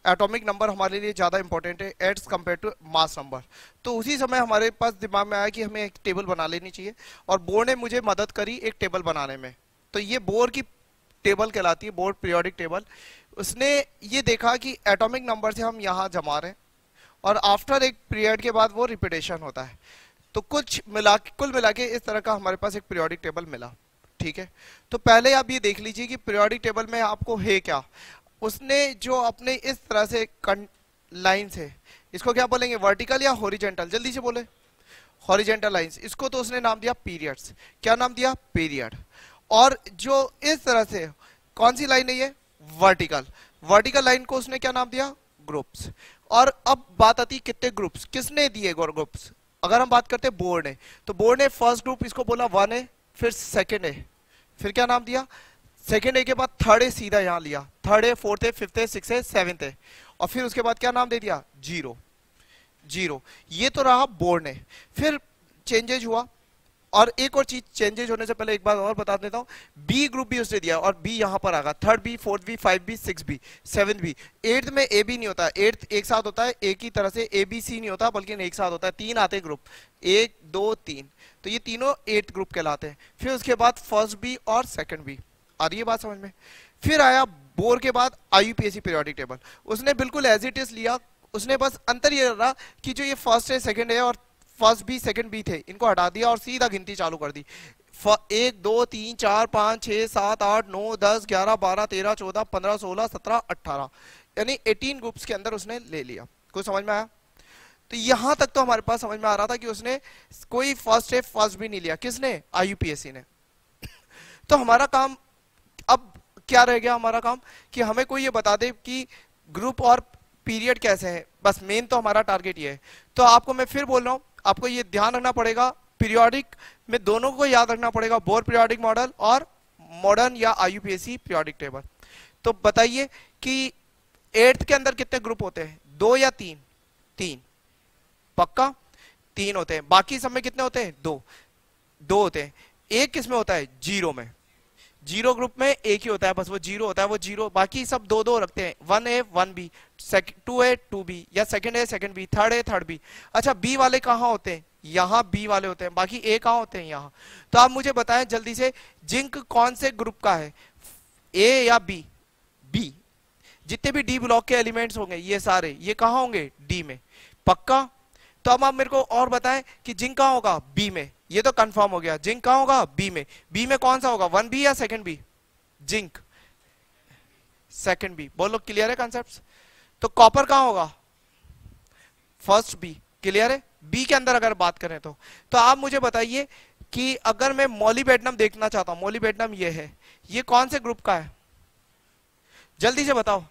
Atomic number हमारे लिए ज़्यादा इंपॉर्टेंट है एट्स कंपेयर टू मास नंबर। तो उसी समय हमारे पास दिमाग में आया कि हमें एक टेबल बना लेनी चाहिए, और बोर ने मुझे मदद करी एक टेबल बनाने में। तो ये बोर की टेबल कहलाती है, बोर पीरियोडिक टेबल। उसने ये देखा कि एटॉमिक नंबर से हम यहाँ जमा रहे हैं, और आफ्टर एक पीरियड के बाद वो रिपीटेशन होता है। तो कुल मिला के इस तरह का हमारे पास एक पीरियोडिक टेबल मिला। ठीक है, तो पहले आप ये देख लीजिए कि पीरियोडिक टेबल में आपको है क्या। उसने जो अपने इस तरह से लाइन है, इसको क्या बोलेंगे, वर्टिकल या हॉरिजेंटल, जल्दी से बोले, हॉरिजेंटल लाइंस। इसको तो उसने नाम दिया पीरियड्स। क्या नाम दिया, पीरियड। और जो इस तरह से कौन सी लाइन है ये, वर्टिकल, वर्टिकल लाइन को उसने क्या नाम दिया, ग्रुप्स। और अब बात आती है कितने ग्रुप्स, किसने दिए ग्रुप्स। अगर हम बात करते हैं बोर्ड ने, तो बोर्ड ने फर्स्ट ग्रुप इसको बोला 1 है, फिर सेकेंड है, फिर क्या नाम दिया, सेकेंड ए के बाद थर्ड ए सीधा यहां लिया, third A, fourth A, fifth A, six A, seventh A, और फिर उसके बाद क्या नाम दे दिया, जीरो। जीरो, ये तो रहा बोर्ड ने। फिर चेंजेज हुआ, और एक और चीज चेंजेज होने से पहले एक बात और बता देता हूं, बी ग्रुप भी उसने दिया, और बी यहां पर आगा, third B, fourth B, five B, six B, seven B. Eighth में ए बी नहीं होता, एट्थ एक साथ होता है, एक ही तरह से ए बी सी नहीं होता, बल्कि एक साथ होता है, तीन आते हैं ग्रुप, एक दो तीन, तो ये तीनों एट्थ ग्रुप कहलाते हैं। फिर उसके बाद फर्स्ट बी और सेकंड बी। आ रही है बात समझ में। फिर आया बोर के बाद IUPAC पीरियोडिक टेबल, उसने बिल्कुल एज इट इज लिया। उसने बस अंतर ये रहा कि जो ये फर्स्ट है, सेकंड है और फर्स्ट बी सेकंड बी थे, इनको हटा दिया और सीधा गिनती चालू कर दी। 1 2 3 4 5 6 7 8 9 10 11 12 13 14 15 16 17 18, यानी 18 ग्रुप्स के अंदर उसने ले लिया। कुछ समझ में आया। तो यहां तक तो हमारे पास समझ में आ रहा था कि उसने कोई फर्स्ट है फर्स्ट भी नहीं लिया, किसने, IUPAC ने। तो हमारा काम अब क्या रह गया, हमारा काम कि हमें कोई ये बता दे कि ग्रुप और पीरियड कैसे है, बस मेन तो हमारा टारगेट ये है। तो आपको मैं फिर बोल रहा हूं, आपको ये ध्यान रखना पड़ेगा, पीरियोडिक में दोनों को याद रखना पड़ेगा, बोर पीरियोडिक मॉडल और मॉडर्न या IUPAC पीरियोडिक टेबल। तो बताइए कि एट्थ के अंदर कितने ग्रुप होते हैं, 2 या 3, 3 पक्का 3 होते हैं। बाकी सब में कितने होते हैं, 2 2 होते हैं। एक किसमें होता है, जीरो में, जीरो ग्रुप में एक ही होता है, बस वो जीरो होता है, वो जीरो, बाकी सब 2 2 रखते हैं, 1 ए 1 बी, 2 ए 2 बी, या second A second B, third A third B. अच्छा, बी वाले कहाँ होते हैं, यहाँ बी वाले होते हैं, बाकी ए कहाँ होते हैं, यहाँ। तो आप मुझे बताएं जल्दी से, जिंक कौन से ग्रुप का है, ए या बी, बी। जितने भी डी ब्लॉक के एलिमेंट्स होंगे ये सारे, ये कहाँ होंगे, डी में, पक्का। तो अब आप मेरे को और बताएं कि जिंक कहाँ होगा, बी में, ये तो कंफर्म हो गया, जिंक कहाँ होगा, बी में। बी में कौन सा होगा, 1 बी या second B, zinc second B. बोलो क्लियर है कॉन्सेप्ट्स। तो कॉपर कहाँ होगा, फर्स्ट बी, क्लियर है। बी के अंदर अगर बात करें तो आप मुझे बताइए कि अगर मैं मोलिबेडनम देखना चाहता हूं, मोलिबेडनम ये है, ये कौन से ग्रुप का है, जल्दी से बताओ,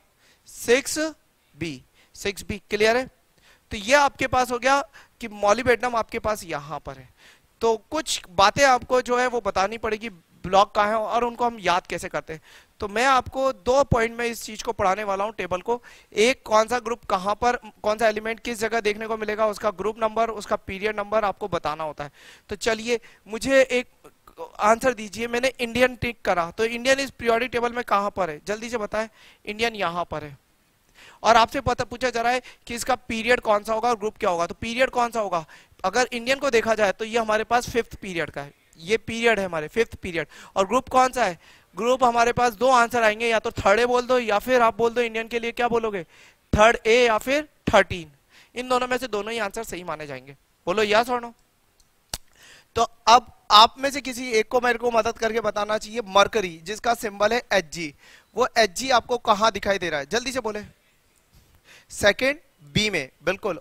6 बी, क्लियर है। तो ये आपके पास हो गया कि मोलिबेडनम आपके पास यहां पर है। तो कुछ बातें आपको जो है वो बतानी पड़ेगी, ब्लॉक कहाँ है और उनको हम याद कैसे करते हैं। तो मैं आपको 2 पॉइंट में इस चीज को पढ़ाने वाला हूं, टेबल को। एक, कौन सा ग्रुप कहां पर, कौन सा एलिमेंट किस जगह देखने को मिलेगा, उसका ग्रुप नंबर, उसका पीरियड नंबर आपको बताना होता है। तो चलिए मुझे एक आंसर दीजिए, मैंने इंडियन टिक करा, तो इंडियन इस पीरियोडिक टेबल में कहां पर है, जल्दी से बताएं। इंडियन यहां पर है, और आपसे पूछा जा रहा है कि इसका पीरियड कौन सा होगा और ग्रुप क्या होगा। तो पीरियड कौन सा होगा, अगर इंडियन को देखा जाए तो ये हमारे पास 5th पीरियड का है, ये पीरियड है हमारे 5th पीरियड। और ग्रुप कौन सा है, ग्रुप हमारे पास 2 आंसर आएंगे, या तो थर्ड ए बोल दो, या फिर आप बोल दो इंडियन के लिए क्या बोलोगे, थर्ड ए या फिर 13। इन दोनों में से दोनों ही आंसर सही माने जाएंगे। बोलो यस और नो। तो अब आप में से किसी एक को मेरे को मदद करके बताना चाहिए, मरकरी जिसका सिंबल है Hg, वो Hg आपको कहां दिखाई दे रहा है, जल्दी से बोले। सेकेंड बी में, बिल्कुल।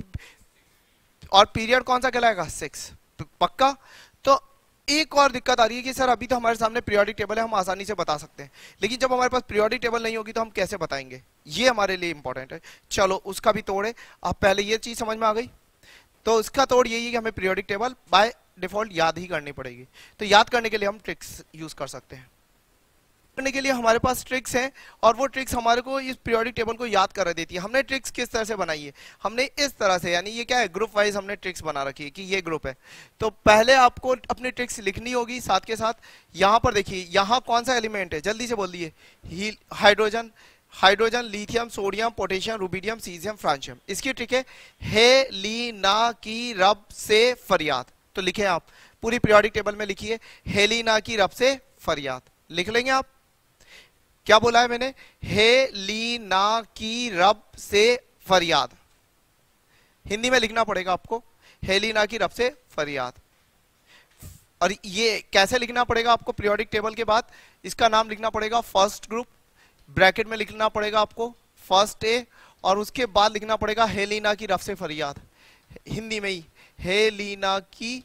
और पीरियड कौन सा कहलाएगा, 6, पक्का। तो एक और दिक्कत आ रही है कि सर अभी तो हमारे सामने पीरियोडिक टेबल है, हम आसानी से बता सकते हैं, लेकिन जब हमारे पास पीरियोडिक टेबल नहीं होगी तो हम कैसे बताएंगे, ये हमारे लिए इंपॉर्टेंट है। चलो उसका भी तोड़ है। अब पहले ये चीज समझ में आ गई, तो इसका तोड़ यही है कि हमें पीरियोडिक टेबल बाय डिफॉल्ट याद ही करनी पड़ेगी। तो याद करने के लिए हम ट्रिक्स यूज कर सकते हैं। करने के लिए हमारे पास ट्रिक्स हैं, और वो ट्रिक्स हमारे को इस पीरियोडिक टेबल को याद कर देती है। हमने ट्रिक्स किस तरह से बनाई है, हमने इस तरह से, यानी ये क्या है, ग्रुप वाइज हमने ट्रिक्स बना रखी है कि ये ग्रुप है। तो पहले आपको अपनी ट्रिक्स लिखनी होगी, साथ के साथ यहाँ पर देखिए, यहाँ कौन सा एलिमेंट है, जल्दी से बोल दिए, hydrogen. Hydrogen, lithium, sodium, potassium, rubidium, caesium, francium. इसकी ट्रिक है हे ली ना की रब से फरियाद। तो लिखे आप पूरी पीरियोडिक टेबल में लिखिए हेलिना की रब से फरियाद, लिख लेंगे आप। क्या बोला है मैंने? हेलिना की रब से फरियाद, हिंदी में लिखना पड़ेगा आपको, हेलिना की रब से फरियाद। और ये कैसे लिखना पड़ेगा आपको? पीरियोडिक टेबल के बाद इसका नाम लिखना पड़ेगा फर्स्ट ग्रुप, ब्रैकेट में लिखना पड़ेगा आपको फर्स्ट ए, और उसके बाद लिखना पड़ेगा हेलिना की रब से फरियाद, हिंदी में ही हेलिना की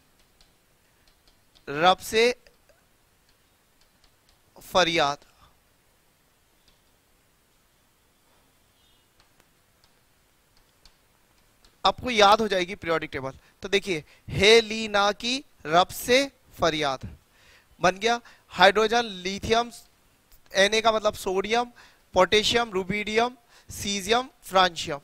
रब से फरियाद। आपको याद हो जाएगी पीरियोडिक टेबल। तो देखिए हेलिना की रब से फरियाद बन गया। हाइड्रोजन, लिथियम, Na का मतलब sodium, potassium, rubidium, caesium, francium.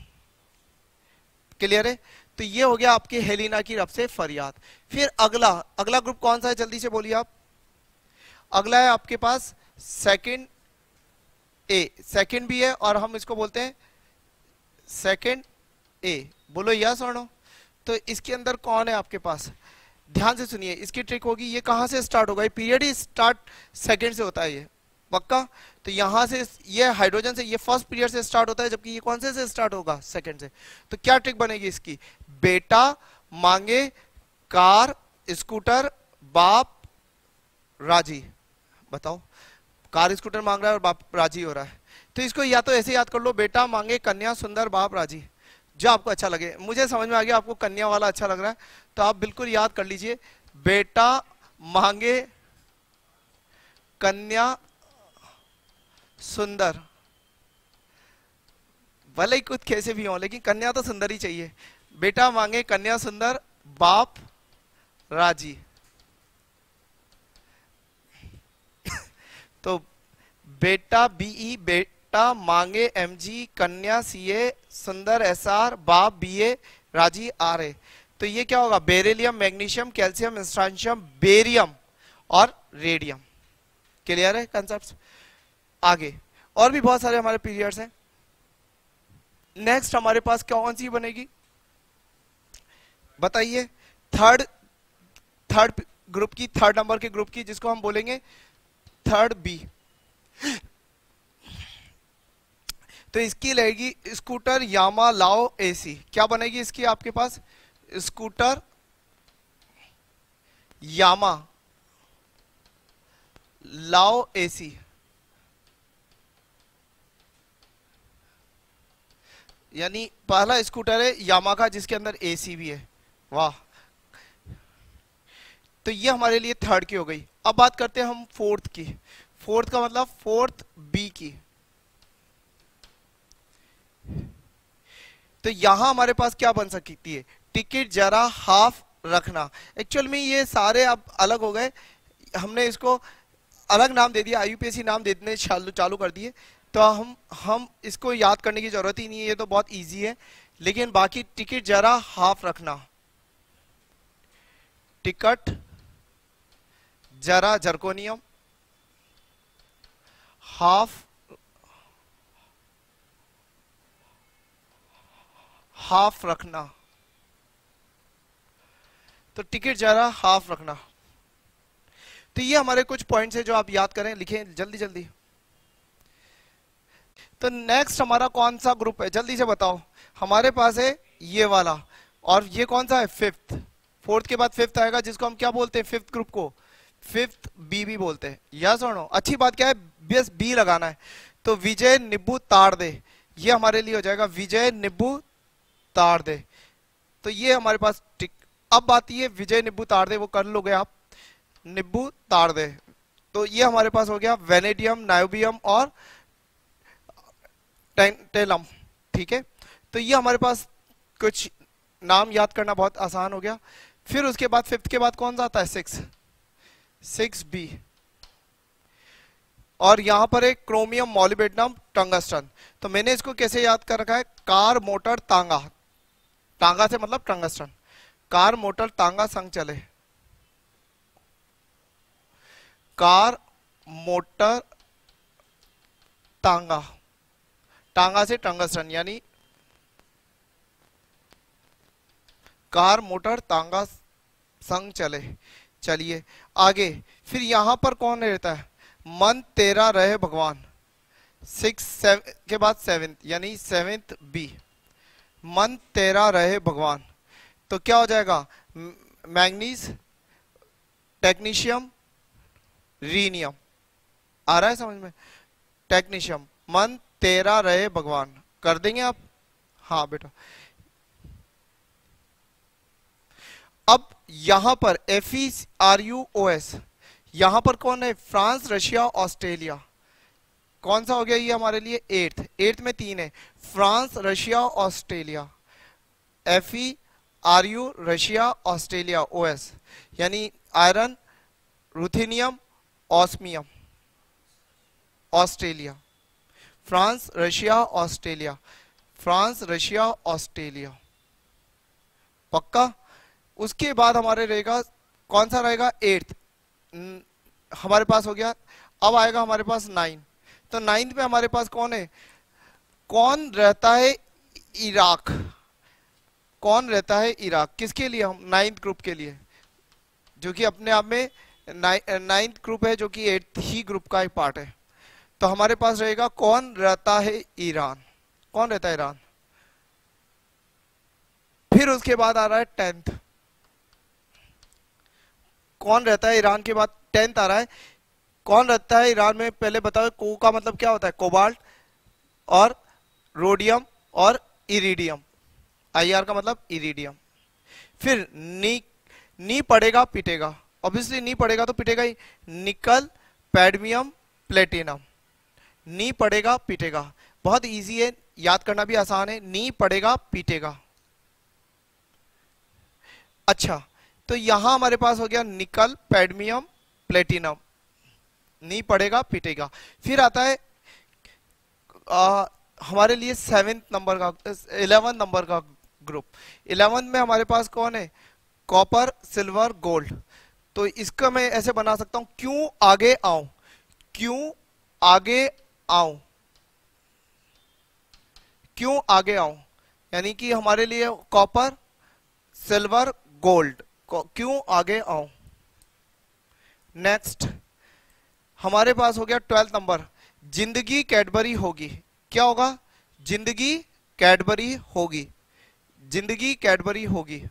Clear है? तो ये हो गया आपके हेलिना की रब से फरियाद। फिर अगला ग्रुप कौन सा है? जल्दी से बोलिए आप। अगला है आपके पास सेकंड ए, सेकंड भी है और हम इसको बोलते हैं सेकंड ए। बोलो यस और नो। तो इसके अंदर कौन है आपके पास? ध्यान से सुनिए, इसकी ट्रिक होगी, ये कहां से स्टार्ट होगा? ये पीरियड ही स्टार्ट सेकंड से होता है, ये पक्का। तो यहां से ये हाइड्रोजन से, ये फर्स्ट पीरियड से स्टार्ट होता है, जबकि ये कौन से स्टार्ट होगा? सेकंड से। तो क्या ट्रिक बनेगी इसकी? बेटा मांगे कार, स्कूटर, बाप राजी। बताओ, कार स्कूटर मांग रहा है और बाप राजी हो रहा है। तो इसको या तो ऐसे याद कर लो, बेटा मांगे कन्या सुंदर बाप राजी, जो आपको अच्छा लगे। मुझे समझ में आ गया आपको कन्या वाला अच्छा लग रहा है, तो आप बिल्कुल याद कर लीजिए, बेटा मांगे कन्या सुंदर, भले ही कुछ कैसे भी हो लेकिन कन्या तो सुंदर ही चाहिए। बेटा मांगे कन्या सुंदर, बाप राजी। तो बेटा बीई, बेटा मांगे एमजी, कन्या सीए, सुंदर एसआर, बाप बीए, राजी आरए। तो ये क्या होगा? Beryllium, magnesium, calcium, strontium, barium और रेडियम। क्लियर है कंसेप्ट? आगे और भी बहुत सारे हमारे पीरियड्स हैं। नेक्स्ट हमारे पास कौन सी बनेगी बताइए? थर्ड ग्रुप की, थर्ड नंबर के ग्रुप की, जिसको हम बोलेंगे थर्ड बी। तो इसकी लगेगी स्कूटर, यामा, लाओ, एसी। क्या बनेगी इसकी आपके पास? स्कूटर, यामा, लाओ, एसी। यानी पहला स्कूटर है यामा का जिसके अंदर एसी भी है। वाह, तो ये हमारे लिए थर्ड की हो गई। अब बात करते हैं हम फोर्थ की। फोर्थ का मतलब फोर्थ बी की। तो यहां हमारे पास क्या बन सकती है? टिकट जरा हाफ रखना। एक्चुअल में ये सारे अब अलग हो गए, हमने इसको अलग नाम दे दिया, आईयूपीएसी नाम देने चालू कर दिए। तो हम इसको याद करने की जरूरत ही नहीं है, ये तो बहुत इजी है। लेकिन बाकी टिकट जरा हाफ रखना, टिकट जरा जर्कोनियम हाफ रखना। तो टिकट जरा हाफ रखना। तो ये हमारे कुछ पॉइंट्स है जो आप याद करें, लिखें जल्दी जल्दी। तो नेक्स्ट हमारा कौन सा ग्रुप है? जल्दी से बताओ। हमारे पास है ये वाला, और ये कौन सा है? फिफ्थ। फोर्थ के बाद फिफ्थ आएगा, जिसको हम क्या बोलते हैं? फिफ्थ ग्रुप को फिफ्थ बी भी बोलते हैं। यस और नो? अच्छी बात क्या है? बस बी लगाना है। तो विजय निब्बू ताड़ दे, ये हमारे लिए हो जाएगा विजय निब्बू ताड़ दे। तो ये हमारे पास टिक। अब बात ये विजय निब्बू ताड़ दे, वो कर लोगे आप, निब्बू ताड़ दे। तो ये हमारे पास हो गया वेनेडियम, नायोबियम और टेलम। ठीक है, तो ये हमारे पास कुछ नाम याद करना बहुत आसान हो गया। फिर उसके बाद फिफ्थ के बाद कौन सा आता है? Six B. और यहां पर एक क्रोमियम, मॉलिब्डेनम, टंगस्टन। तो मैंने इसको कैसे याद कर रखा है? कार मोटर तांगा, तांगा से मतलब टंगस्टन। कार मोटर तांगा संग चले, कार मोटर तांगा। टांगा से टंगस्टन, यानी कार मोटर तांगा संग चले। चलिए आगे, फिर यहां पर कौन रहता है? मन तेरा रहे भगवान, 6 के बाद 7th, यानी 7th बी, मन तेरा रहे भगवान। तो क्या हो जाएगा? Manganese, technetium, rhenium. आ रहा है समझ में? टेक्नीशियम, मन तेरा रहे भगवान, कर देंगे आप? हाँ बेटा। अब यहां पर FERUOS, यहां पर कौन है? France, Russia, Australia. कौन सा हो गया ये हमारे लिए? 8th में 3 है, France, Russia, Australia. FERU, Russia, Australia, OS, यानी iron, ruthenium, osmium, Australia. France, Russia, Australia, France, Russia, Australia. पक्का? उसके बाद हमारे रहेगा, कौन सा रहेगा? 8th हमारे पास हो गया। अब आएगा हमारे पास 9। तो 9th में हमारे पास कौन है? कौन रहता है? इराक। कौन रहता है? इराक। किसके लिए? हम 9th ग्रुप के लिए, जो कि अपने आप में 9th ग्रुप है, जो कि 8th ही ग्रुप का एक पार्ट है। तो हमारे पास रहेगा कौन रहता है? ईरान। कौन रहता है? ईरान। फिर उसके बाद आ रहा है 10th। कौन रहता है ईरान के बाद? 10th आ रहा है। कौन रहता है ईरान में? पहले बताओ, को का मतलब क्या होता है? कोबाल्ट और रोडियम और इरिडियम। IR का मतलब इरिडियम। फिर नी पड़ेगा पिटेगा, ऑब्वियसली नी पड़ेगा तो पिटेगा ही। निकल, पैडमियम, प्लेटिनम। नी पड़ेगा पिटेगा, बहुत इजी है, याद करना भी आसान है। नी पड़ेगा पिटेगा। अच्छा, तो यहां हमारे पास हो गया निकल, पैडमियम, प्लेटिनम। नी पड़ेगा पिटेगा। फिर आता है हमारे लिए 7th नंबर का, 11th नंबर का ग्रुप। 11th में हमारे पास कौन है? Copper, silver, gold. तो इसका मैं ऐसे बना सकता हूं, क्यों आगे आऊं, क्यों आगे आऊं, क्यों आगे आऊं, यानी कि हमारे लिए कॉपर, सिल्वर, गोल्ड, क्यों आगे आऊं। नेक्स्ट हमारे पास हो गया 12th नंबर, जिंदगी कैडबरी होगी। क्या होगा? जिंदगी कैडबरी होगी, जिंदगी कैडबरी होगी।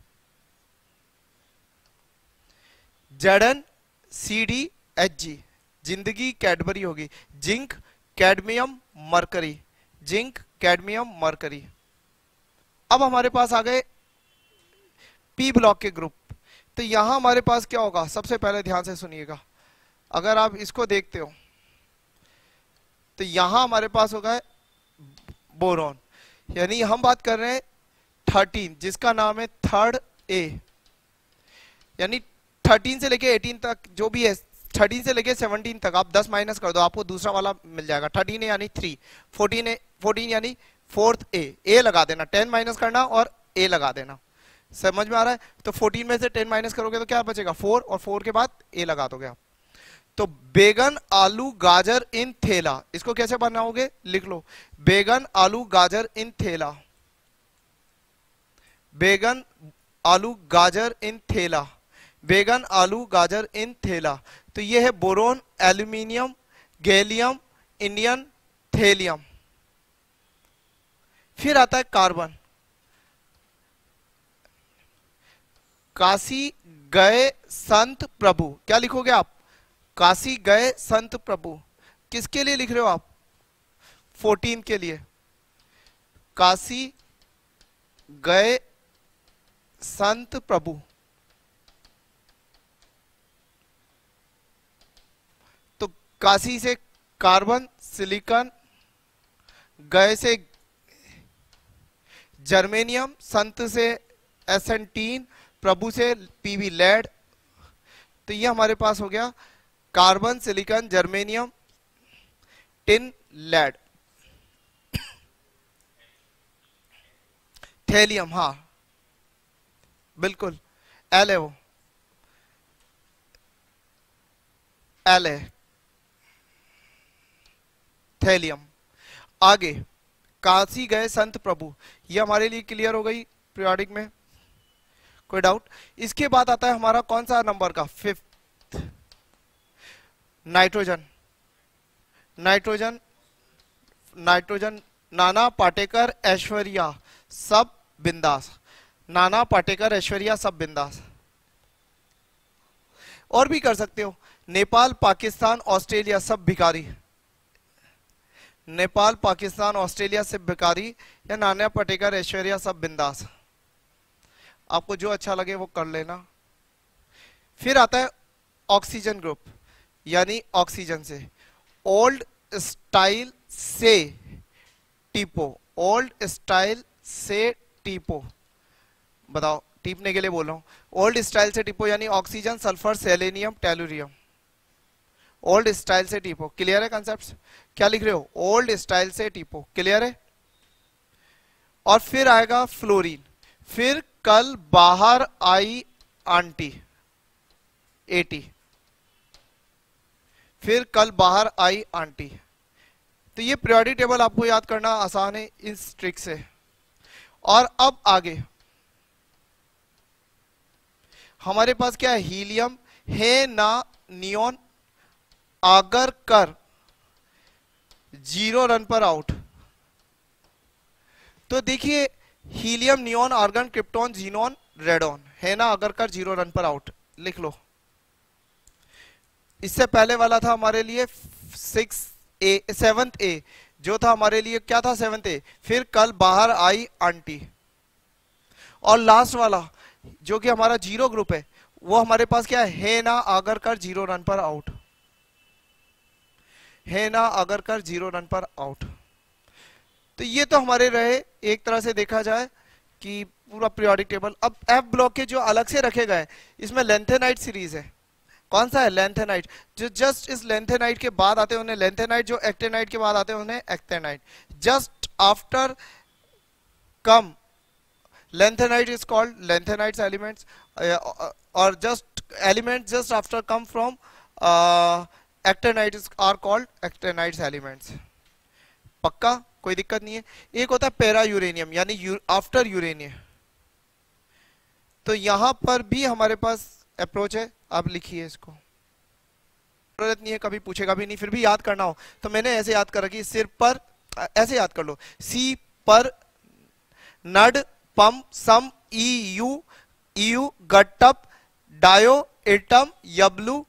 ZnCdHg, जिंदगी कैडबरी होगी। Zinc, cadmium, mercury, zinc, cadmium, mercury. अब हमारे पास आ गए P ब्लॉक के ग्रुप। तो यहां हमारे पास क्या होगा? सबसे पहले ध्यान से सुनिएगा, अगर आप इसको देखते हो तो यहां हमारे पास होगा बोरॉन, यानी हम बात कर रहे हैं 13, जिसका नाम है 3rd A, यानी 13 से लेके 18 तक जो भी है, 13 से लेके 17 तक आप 10 माइनस कर दो, आपको दूसरा वाला मिल जाएगा। 13 है यानी 3, 14 है, 14 यानी 4th A लगा देना, 10 माइनस करना और A लगा देना। समझ में आ रहा है? तो 14 में से 10 माइनस करोगे तो क्या बचेगा? 4, और 4 के बाद A लगा दोगे आप। तो बैगन, आलू, गाजर इन थैला, इसको कैसे बनाओगे? लिख लो, बैगन, आलू, गाजर इन थैला, बैगन, आलू, गाजर इन थैला, बैगन, आलू, गाजर इन थैला। तो ये है boron, aluminium, gallium, Indian, thallium. फिर आता है कार्बन। काशी गए संत प्रभु, क्या लिखोगे आप? काशी गए संत प्रभु। किसके लिए लिख रहे हो आप? 14 के लिए। काशी गए संत प्रभु। तो काशी से कार्बन, सिलिकॉन, गए से जर्मेनियम, संत से एसेंटीन, प्रभु से पीबी लेड। तो ये हमारे पास हो गया carbon, silicon, germanium, tin, lead, thallium. हाँ बिल्कुल, एल है वो, एल है थैलियम। आगे काशी गए संत प्रभु, ये हमारे लिए क्लियर हो गई पीरियोडिक में, कोई डाउट? इसके बाद आता है हमारा कौन सा नंबर का, 5th, nitrogen. Nitrogen, nitrogen, Nana Patekar, Aishwarya सब बिंदास, नाना पाटेकर, ऐश्वर्या सब बिंदास। और भी कर सकते हो, नेपाल, पाकिस्तान, ऑस्ट्रेलिया सब भिखारी, नेपाल, पाकिस्तान, ऑस्ट्रेलिया से भिखारी, या नाना पाटेकर, ऐश्वर्या सब बिंदास। आपको जो अच्छा लगे वो कर लेना। फिर आता है ऑक्सीजन ग्रुप, यानी ऑक्सीजन से, ओल्ड स्टाइल से टीपो, ओल्ड स्टाइल से टीपो, बताओ, टीपने के लिए बोल रहा हूं, ओल्ड स्टाइल से टीपो यानी oxygen, sulphur, selenium, tellurium, old style से टीपो। क्लियर है कंसेप्ट? क्या लिख रहे हो? ओल्ड स्टाइल से टीपो, क्लियर है? और फिर आएगा फ्लोरीन, फिर कल बाहर आई आंटी, 80, फिर कल बाहर आई आंटी। तो ये पीरियोडिक टेबल आपको याद करना आसान है इस ट्रिक से। और अब आगे हमारे पास क्या है, हीलियम है ना, नियोन, आगर कर 0 रन पर आउट। तो देखिए helium, neon, argon, krypton, xenon, radon, है ना, आगर कर 0 रन पर आउट, लिख लो। इससे पहले वाला था हमारे लिए 7th ए, जो था हमारे लिए क्या था, 7th ए, फिर कल बाहर आई आंटी। और लास्ट वाला जो कि हमारा 0 ग्रुप है, वो हमारे पास क्या है ना, आगर कर 0 रन पर आउट, है ना, अगर कर 0 रन पर आउट। तो ये तो हमारे रहे एक तरह से देखा जाए कि पूरा पीरियोडिक टेबल। अब एफ ब्लॉक के जो अलग से रखे गए, इसमें लेंथेनाइट सीरीज है। कौन सा है? लेंथेनाइट। जो जस्ट इस लेंथेनाइट के बाद आते हैं उन्हें लेंथेनाइट, जो एक्टेनाइट के बाद आते हैं उन्हें actinide. Just after come lanthanide is called lanthanides elements, और just element just after come from actinides are called actinides elements. पक्का? कोई दिक्कत नहीं है। एक होता है पैरा यूरेनियम, यानी आफ्टर यूरेनियम। तो यहां पर भी हमारे पास अप्रोच है, आप लिखिए इसको, जरूरत नहीं है, कभी पूछेगा भी नहीं, फिर भी याद करना हो तो मैंने ऐसे याद कर रखी, सिर पर ऐसे याद कर लो, सी पर नड, पम, सम, ईयू, गट्टप, डायो, एटम, यबलू,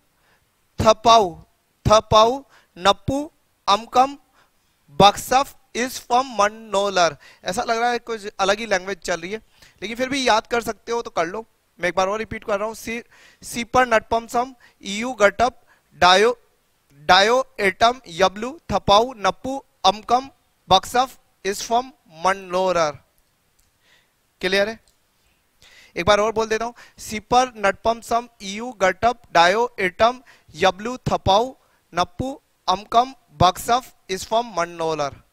थपाऊ, नप्पू, अमकम, बक्सफ, इस फॉर्म मनोलर। ऐसा लग रहा है कुछ अलग ही लैंग्वेज चल रही है, लेकिन फिर भी याद कर सकते हो तो कर लो। मैं एक बार और रिपीट कर रहा हूं, सी पर नटपम, सम, ईयू, गटप, डायो, एटम, यबलू, थपाऊ, नप्पू, अमकम, बक्सफ, इस फॉर्म मनोलर। क्लियर है? एक बार और बोल देता हूं, सीपर, नटपम, सम, ईयू, गटप, डायो, एटम, यबलू, थपाऊ, नप्पू, अमकम, बक्सफ, इस फॉर्म मनोलर।